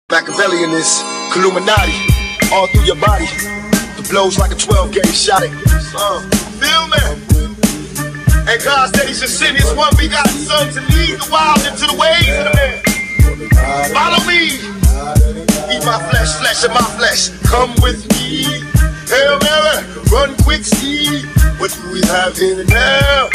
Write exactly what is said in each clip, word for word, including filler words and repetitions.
Machiavellian is Illuminati, all through your body. The blows like a twelve gauge shot. Uh, feel me? And God said he should send his one begotten son to lead the wild into the ways of the man. Follow me. Eat my flesh, flesh of my flesh. Come with me. Hail Mary, run quick, see what do we have here and now.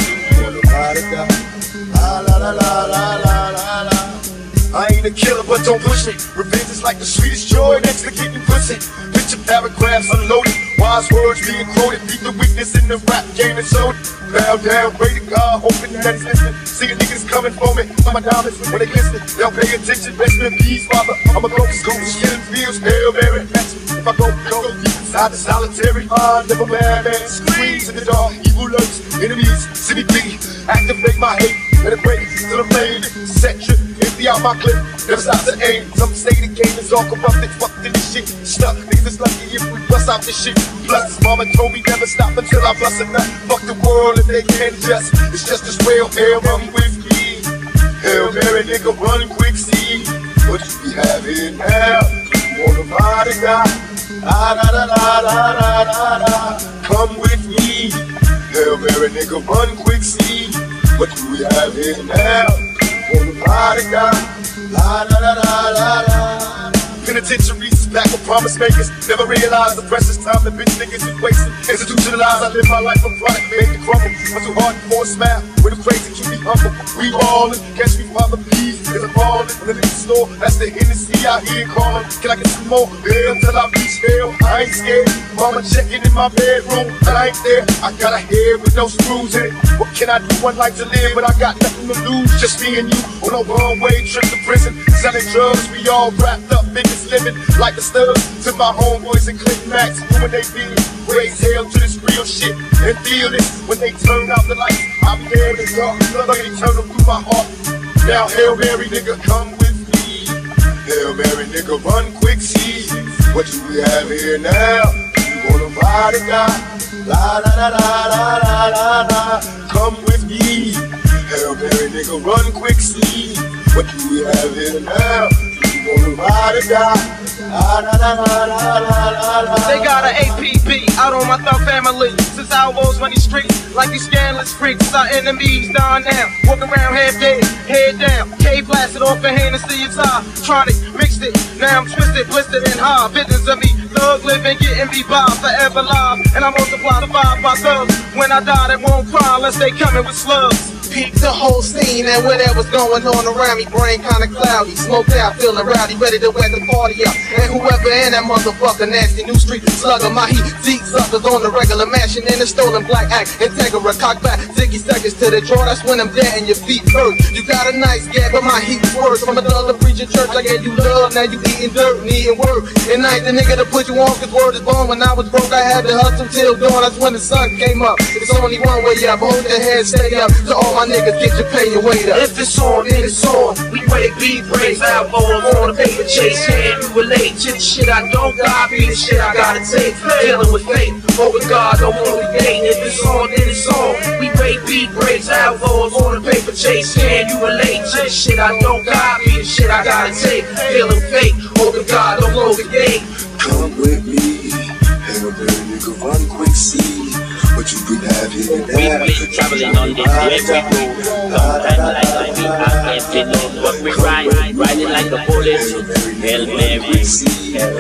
I ain't a killer, but don't push me. Revenge is like the sweetest joy next to getting pussy. Picture paragraphs unloaded, wise words being quoted. Beat the weakness in the rap game and showed. Bow down, pray to God, hoping that he's listening. Seeing niggas coming for me, my diamonds when they glisten. They'll pay attention, rest in peace, Father. I'ma go to school, shit and feels, Hail Mary. If I go, go deep inside the solitary mind of a madman, screams in the dark, evil lurks, enemies, city beat. Activate my hate, let it break till I'm made. Set trip, empty out my clip, never stop to aim. Some say the game is all corrupted, fucked in this shit. Stuck, niggas is lucky if we bust out this shit. Plus, mama told me never stop until I bust a nut. Fuck the world if they can't adjust. It's just as real, hell, run with me. Hail Mary, nigga, run quick, see what you be having now. You wanna ride or die? Da da da da da da da da. Come with me. Hail Mary, nigga, run quick, see what do we have here now. Wanna ride or die? Da da da da da da. Penitentiaries back with promise makers. Never realize the precious time that bitch niggas is wasting. Institutionalized, I live my life a product, make it crumble. I'm too hard for a smile, with a crazy keep me humble. We ballin', catch me father please. Cause I'm ballin' in the liquor store, that's the Hennessy out here callin'. Can I get some more? Hell till I reach hell, I ain't scared. Mama checking in my bedroom, I ain't there. I got a head with no screws in it. What can I do? One life to live, but I got nothing to lose. Just me and you on a one-way trip to prison. Selling drugs, we all wrapped up, niggas living like the studs. To my homeboys and Click Max, when they be raise hell to this real shit and feel this. When they turn out the lights, I'll be there in the dark. Blood eternal through my heart. Now Hail Mary, nigga, come with me. Hail Mary, nigga, run quick, see what do we have here now. You wanna ride or die? La la la la la la la la. Come with me. Hail Mary, nigga, run quick, see what do we have here now. You wanna ride or die? La la la la la la la. They got an A P B out on my thug family. Since I was running streets like these scandalous freaks, our enemies down now. Walk around half dead, head down. K blasted off a Hennessy guitar. Tronic, mixed it, now I'm twisted, blistered and hard. Visions of me, thug living, getting me by, forever live. And I multiply the vibe by thugs. When I die, they won't cry unless they coming with slugs. Peep the whole scene and whatever's going on around me. Brain kinda cloudy, smoked out, feeling rowdy, ready to wet the party up. And whoever in that motherfucker nasty new street slugger, my heat deep suckers on the regular, mashing in the stolen black act. Integra, cock back, ziggy seconds to the draw. That's when I'm dead and your feet hurt. You got a nice gag, but my heat's worse. From another preacher church, I gave you love, now you eating dirt, needing work. And I ain't the nigga to put you on, cause word is born. When I was broke, I had to hustle till dawn. That's when the sun came up. It's only one way up, hold your head, stay up. To all my niggas, get your pay your weight up. If it's on, then it's on. We break beat breaks, outlaws on a paper chase. Can't you relate to the shit I don't got? Be the shit I gotta take. Dealing with fate, hoping God don't want me dating. If it's on, then it's on. We break beat breaks, outlaws on a paper chase. Can you relate to the shit I don't got? Be the shit I gotta take. Feeling fake, hoping God don't close the gate. Come with me, Hail Mary, nigga, run quick, see what you can have here now. We be traveling on this every road. Sometimes like I be I can't get on, but we ride, riding like a bullet. Hail Mary, Hail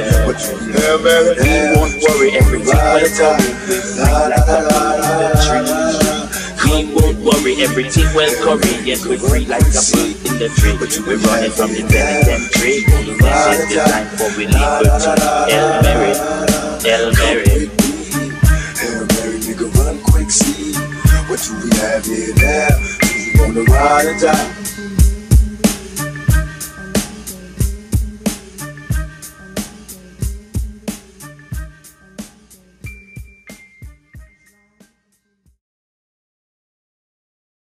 Mary. We won't worry, everything will come. Like a bird in the tree. We won't worry, everything will come. Yes, we free like a bird in the tree. We're running from the penitentiary. This is the time for we liberty. Hail Mary, Hail Mary. Hail Mary, nigga, run quick, see what do we have here now. Do you wanna ride or die?